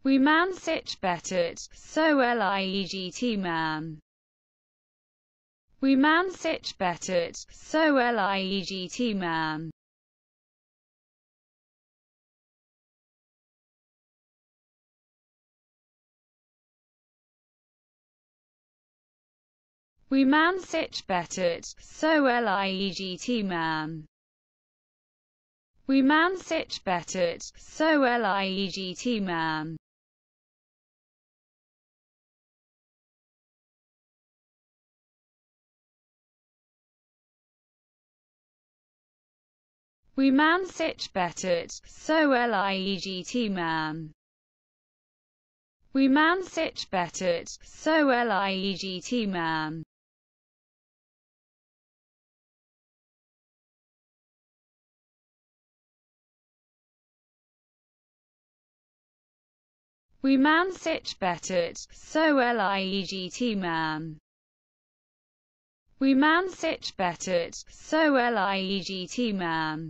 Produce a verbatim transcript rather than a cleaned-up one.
We man sich bettet, so liegt man. We man sich bettet, so liegt man. We man sich bettet, so liegt man. We man sich bettet, so liegt man. We man sich bettet, so liegt man. We man sich bettet, so liegt man. We man sich bettet, so liegt man. We man sich bettet, so liegt man.